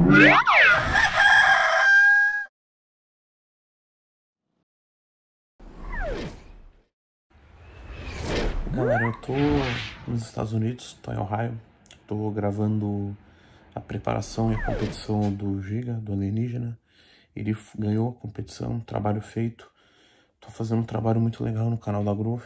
Galera, eu tô nos Estados Unidos, tô em Ohio, tô gravando a preparação e a competição do Giga, do Alienígena. Ele ganhou a competição, trabalho feito. Tô fazendo um trabalho muito legal no canal da Growth.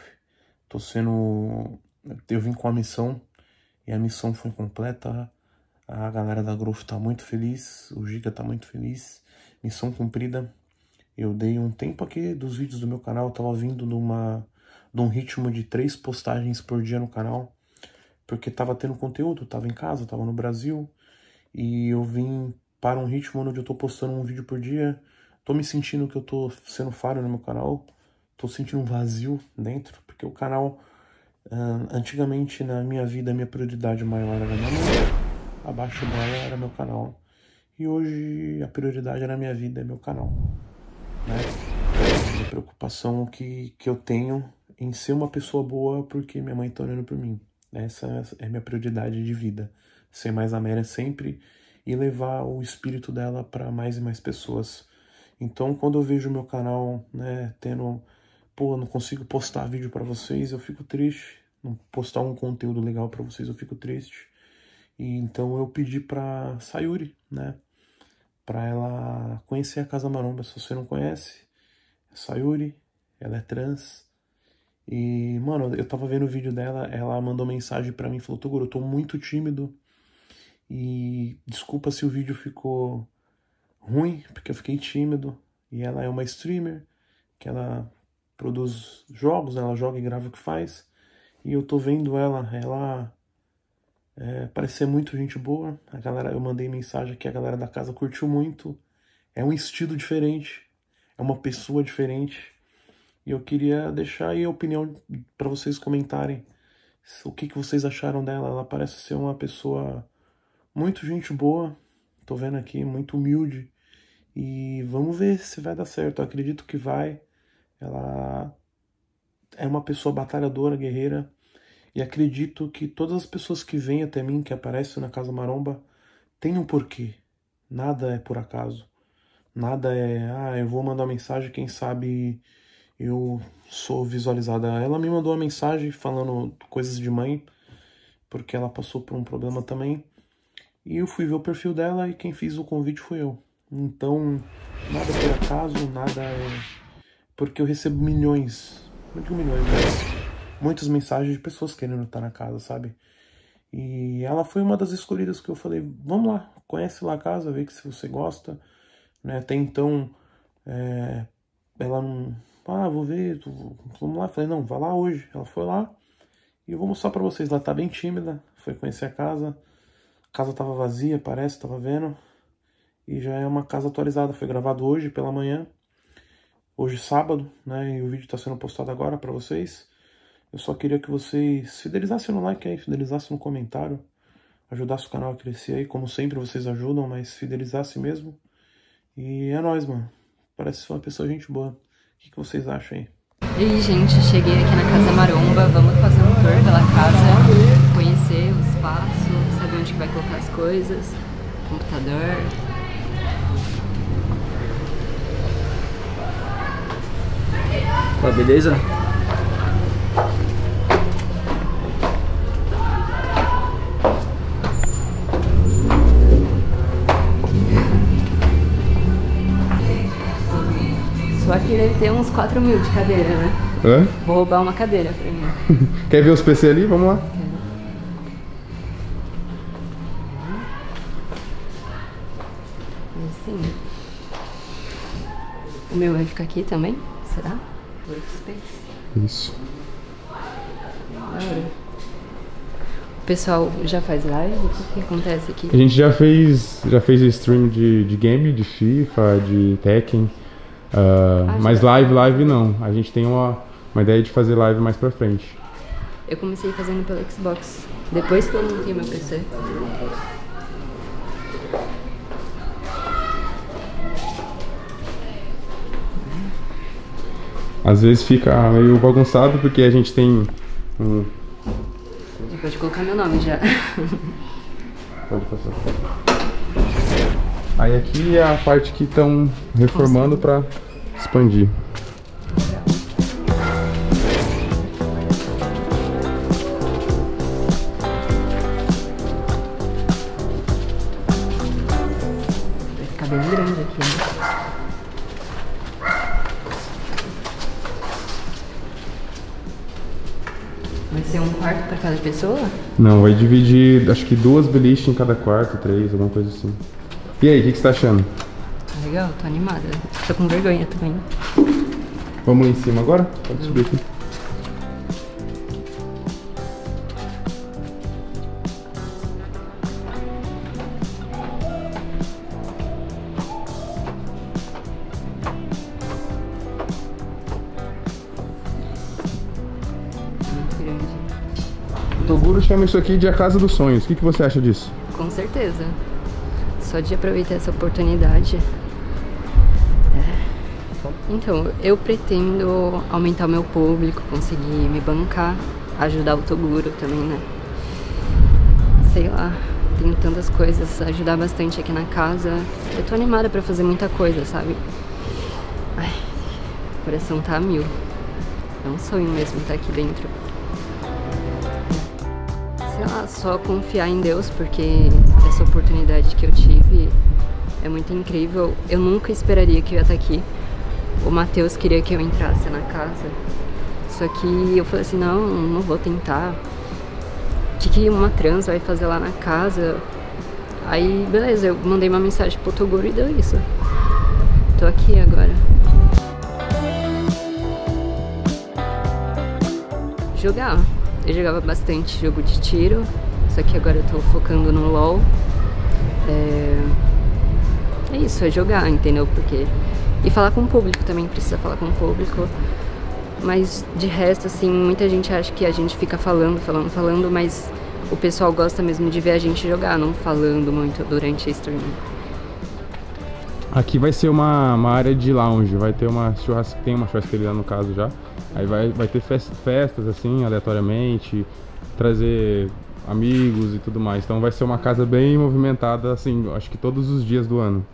Eu vim com a missão e a missão foi completa. A galera da Growth tá muito feliz, o Giga tá muito feliz. Missão cumprida. Eu dei um tempo aqui dos vídeos do meu canal, eu tava vindo de um ritmo de 3 postagens por dia no canal, porque tava tendo conteúdo, tava em casa, tava no Brasil, e eu vim para um ritmo onde eu tô postando um vídeo por dia. Tô me sentindo que eu tô sendo falho no meu canal, tô sentindo um vazio dentro, porque o canal, antigamente na minha vida, a minha prioridade maior era minha mãe, abaixo dela era meu canal, e hoje a prioridade na minha vida é meu canal, né? A preocupação que eu tenho em ser uma pessoa boa porque minha mãe tá olhando por mim. Essa é minha prioridade de vida. Ser mais a Amélia sempre e levar o espírito dela para mais e mais pessoas. Então, quando eu vejo o meu canal, né, não consigo postar vídeo para vocês, eu fico triste. Não postar um conteúdo legal para vocês, eu fico triste. E então eu pedi pra Sayuri, né, para ela conhecer a Casa Maromba. Se você não conhece, Sayuri, ela é trans. E, mano, eu tava vendo o vídeo dela, ela mandou mensagem pra mim, falou: Toguro, eu tô muito tímido e desculpa se o vídeo ficou ruim, porque eu fiquei tímido. E ela é uma streamer, que ela produz jogos, né? Ela joga e grava o que faz. E eu tô vendo ela parece ser muito gente boa. Eu mandei mensagem que a galera da casa curtiu muito. É um estilo diferente, é uma pessoa diferente. E eu queria deixar aí a opinião para vocês comentarem o que vocês acharam dela. Ela parece ser uma pessoa muito gente boa, tô vendo aqui, muito humilde. E vamos ver se vai dar certo, eu acredito que vai. Ela é uma pessoa batalhadora, guerreira. E acredito que todas as pessoas que vêm até mim, que aparecem na Casa Maromba, têm um porquê. Nada é por acaso. Nada é, eu vou mandar uma mensagem, quem sabe eu sou visualizada. Ela me mandou uma mensagem falando coisas de mãe, porque ela passou por um problema também. E eu fui ver o perfil dela e quem fez o convite foi eu. Então, nada por acaso, nada é... Porque eu recebo milhões, não digo milhões, mas muitas mensagens de pessoas querendo estar na casa, sabe? E ela foi uma das escolhidas que eu falei: vamos lá, conhece lá a casa, vê que se você gosta, né? Até então, ela não... vou ver, vamos lá. Eu falei: não, vai lá hoje. Ela foi lá e eu vou mostrar pra vocês. Ela tá bem tímida, foi conhecer a casa. A casa tava vazia, parece, tava vendo. E já é uma casa atualizada, foi gravado hoje pela manhã. Hoje sábado, né, e o vídeo tá sendo postado agora pra vocês. Eu só queria que vocês fidelizassem no like aí, fidelizassem no comentário. Ajudassem o canal a crescer aí, como sempre vocês ajudam, mas fidelizassem mesmo. E é nóis, mano. Parece ser uma pessoa gente boa. O que vocês acham aí? E aí, gente, cheguei aqui na Casa Maromba. Vamos fazer um tour pela casa, conhecer o espaço, saber onde que vai colocar as coisas, computador. Tá, beleza? Só aqui deve ter uns 4 mil de cadeira, né? Hã? Vou roubar uma cadeira pra mim. Quer ver os PC ali? Vamos lá. Assim. O meu vai ficar aqui também? Será? Workspace. Isso. O pessoal já faz live? O que acontece aqui? A gente já fez stream de game, de FIFA, de Tekken. Mas live não. A gente tem uma ideia de fazer live mais pra frente. Eu comecei fazendo pelo Xbox, depois que eu montei meu PC. Às vezes fica meio bagunçado porque a gente tem um... Já pode colocar meu nome já. Pode passar. Aí aqui é a parte que estão reformando para expandir. Vai ficar bem grande aqui, né? Vai ser um quarto para cada pessoa? Não, vai dividir, acho que 2 beliches em cada quarto, 3, alguma coisa assim. E aí, o que você tá achando? Legal, tô animada. Tô com vergonha também. Vamos lá em cima agora? Pode subir aqui. Muito grande. O Toguro chama isso aqui de a casa dos sonhos. O que você acha disso? Com certeza. Só de aproveitar essa oportunidade. Então, eu pretendo aumentar o meu público, conseguir me bancar, ajudar o Toguro também, né? Sei lá, tenho tantas coisas, ajudar bastante aqui na casa. Eu tô animada pra fazer muita coisa, sabe? Ai, o coração tá a mil. É um sonho mesmo estar aqui dentro. Sei lá, só confiar em Deus, porque essa oportunidade que eu tive é muito incrível. Eu nunca esperaria que eu ia estar aqui. O Matheus queria que eu entrasse na casa, só que eu falei assim, não vou tentar. O que uma trans vai fazer lá na casa? Aí, beleza, eu mandei uma mensagem pro Toguro e deu isso. Tô aqui agora. Jogar. Eu jogava bastante jogo de tiro, só que agora eu tô focando no LoL. É isso, é jogar, entendeu? Porque... E falar com o público também, precisa falar com o público. Mas de resto, assim, muita gente acha que a gente fica falando, mas o pessoal gosta mesmo de ver a gente jogar, não falando muito durante a stream. Aqui vai ser uma área de lounge, vai ter uma churrasqueira, tem uma churrasqueira no caso já. Aí vai ter festas assim, aleatoriamente, trazer amigos e tudo mais. Então vai ser uma casa bem movimentada, assim, acho que todos os dias do ano.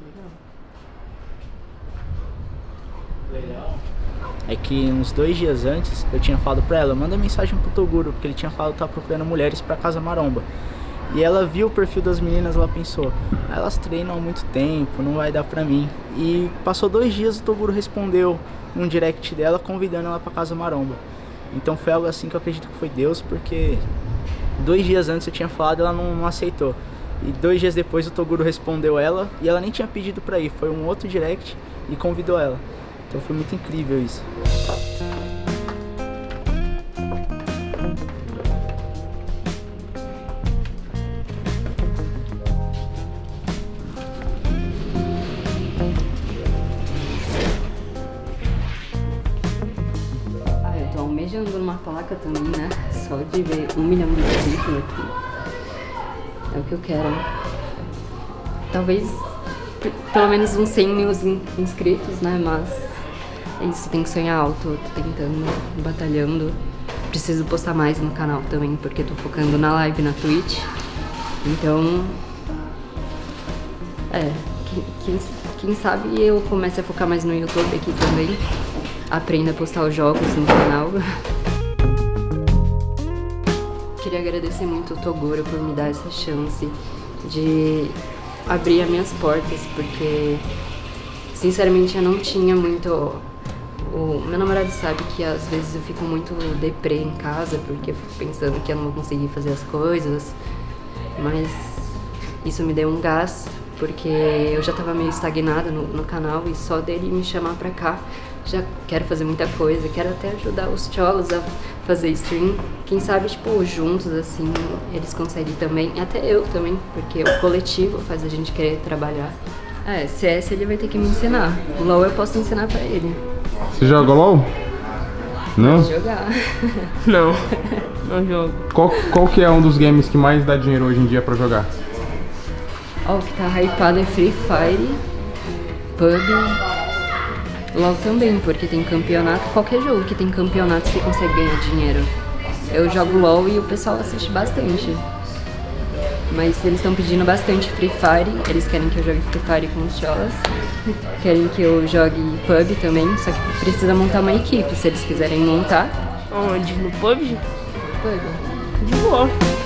É que uns 2 dias antes eu tinha falado pra ela, manda mensagem pro Toguro, porque ele tinha falado que tava procurando mulheres pra Casa Maromba. E ela viu o perfil das meninas, ela pensou, elas treinam há muito tempo, não vai dar pra mim. E passou 2 dias, o Toguro respondeu um direct dela, convidando ela pra Casa Maromba. Então foi algo assim que eu acredito que foi Deus, porque 2 dias antes eu tinha falado e ela não aceitou. E 2 dias depois o Toguro respondeu ela, e ela nem tinha pedido pra ir, foi um outro direct e convidou ela. Então foi muito incrível isso. Eu tô almejando numa placa também, né? Só de ver 1 milhão de inscritos aqui. É o que eu quero. Talvez pelo menos uns 100 mil inscritos, né? Mas é isso, tem que sonhar alto, tô tentando, batalhando. Preciso postar mais no canal também, porque tô focando na live, na Twitch. Então, quem sabe eu comece a focar mais no YouTube aqui também. Aprenda a postar os jogos no canal. Queria agradecer muito o Toguro por me dar essa chance de abrir as minhas portas, porque sinceramente eu não tinha muito... O meu namorado sabe que às vezes eu fico muito deprê em casa, porque eu fico pensando que eu não vou conseguir fazer as coisas, mas isso me deu um gás, porque eu já tava meio estagnada no canal, e só dele me chamar pra cá, já quero fazer muita coisa, quero até ajudar os cholos a fazer stream, quem sabe, tipo, juntos, assim, eles conseguem também, e até eu também, porque o coletivo faz a gente querer trabalhar. CS ele vai ter que me ensinar, LoL eu posso ensinar pra ele. Você joga LoL? Não? Pode jogar. Não jogo. Qual que é um dos games que mais dá dinheiro hoje em dia pra jogar? O que tá hypado é Free Fire, PUBG, LoL também, porque tem campeonato. Qualquer jogo que tem campeonato você consegue ganhar dinheiro. Eu jogo LoL e o pessoal assiste bastante. Mas eles estão pedindo bastante Free Fire, eles querem que eu jogue Free Fire com os cholas, querem que eu jogue PUBG também, só que precisa montar uma equipe, se eles quiserem montar. Onde? No PUBG? PUBG. De boa.